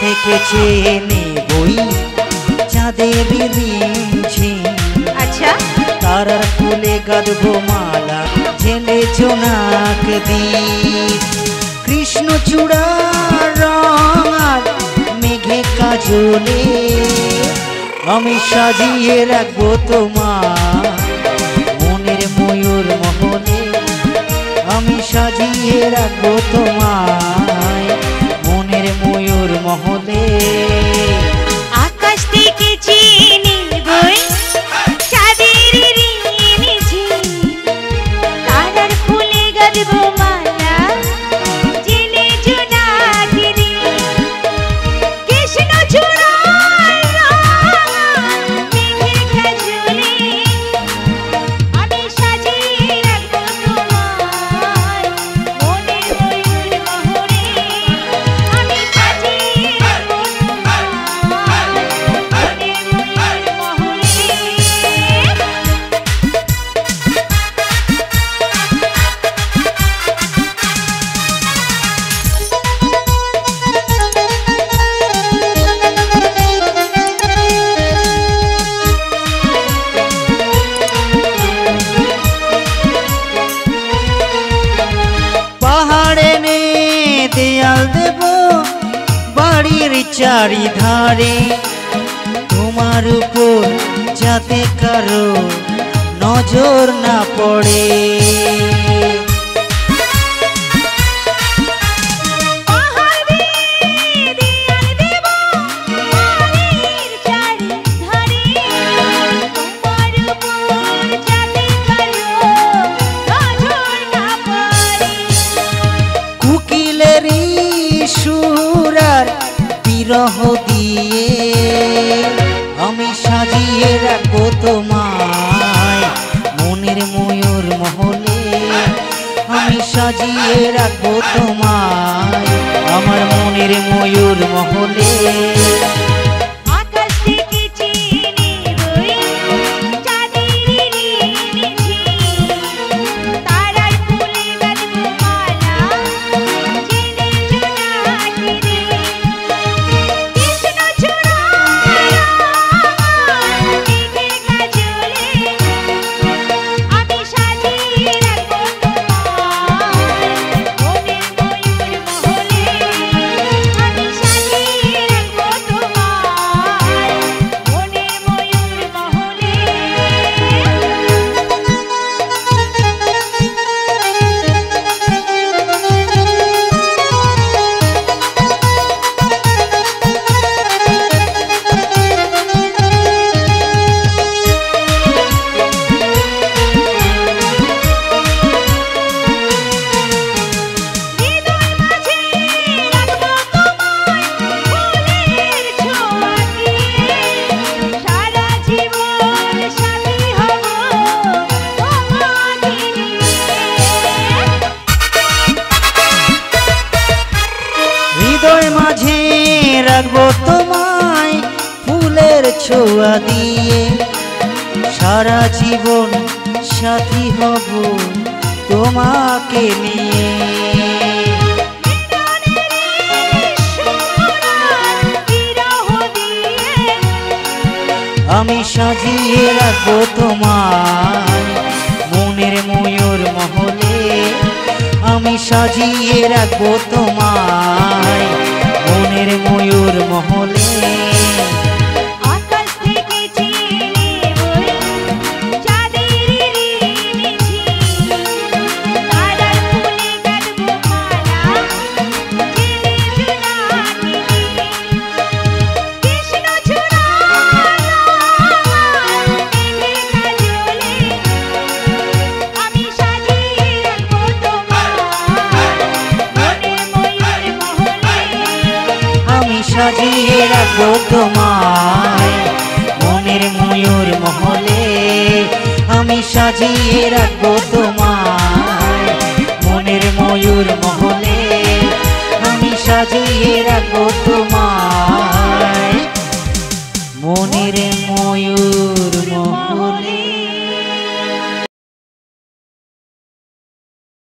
থেকে চেয়ে নেবই চাঁদের রিমঝিম। আচ্ছা, তারার ফুলে গাঁথবো মালা ঝেলে জোনাক দ্বীপ। কৃষ্ণচূড়া রং আর মেঘে কাজলে আমি সাজিয়ে রাখবো তোমার মনের ময়ূর মহলে। আমি সাজিয়ে রাখবো তোমায় মনের ময়ূর মহলে। আকাশ থেকে চেয়ে নেবই চাঁদের রিমঝিম। তারার ফুলে গাঁথবো মালা জেলে জোনাক দ্বীপ। কৃষ্ণচূড়া রং মেঘের কাজলে আমি সাজিয়ে রাখবো তোমার মনের ময়ূর মহলে। আমি সাজিয়ে রাখবো তোমার মনের ময়ূর মহলে। পাহাড়ে নে দেয়াল দেব বাড়ির চারিধারে তোমার উপর যাতে কারো নজর না পড়ে। পাহাড় দিয়ে দেয়াল দেব বাড়ির চারিধারে তোমার উপর যাতে কারো নজর না পড়ে। কুকিলেরই সুর আর বিরহ দিয়ে আমি সাজিয়ে রাখবো তোমায় মনের ময়ূর মহলে। আমি সাজিয়ে রাখবো তোমায় আমার মনের ময়ূর মহলে। আকাশ থেকে চেয়ে নেবই চাঁদের রিমঝিম। তারার ফুলে গাঁথবো মালা জেলে জোনাক দ্বীপ। কৃষ্ণচূড়া রং মেঘের কাজলে আমি সাজিয়ে রাখবো তোমার মনের ময়ূর মহলে। আমি সাজিয়ে রাখবো তোমার মনের ময়ূর মহলে। হৃদয় মাঝে রাখবো তোমায় ফুলের ছোঁয়া দিয়ে। সারা জীবন সাথী হব তোমাকে নিয়ে। হৃদয় মাঝে রাখবো তোমায় ফুলের ছোঁয়া দিয়ে সারা জীবন সাথী হব তোমাকে নিয়ে। আমি সাজিয়ে রাখবো তোমায় মনের ময়ূর মহলে। আমি সাজিয়ে রাখবো তোমায় মনের ময়ূর মহলে। আকাশ থেকে চেয়ে নেবই চাঁদের রিমঝিম। তারার ফুলে গাঁথবো মালা জেলে জোনাক দ্বীপ। কৃষ্ণচূড়া রং মেঘের কাজলে আমি সাজিয়ে রাখবো তোমার মনের ময়ূর মহলে। আমি সাজিয়ে রাখবো তোমায় মনের ময়ূর মহলে। আমি সাজিয়ে রাখবো তোমায়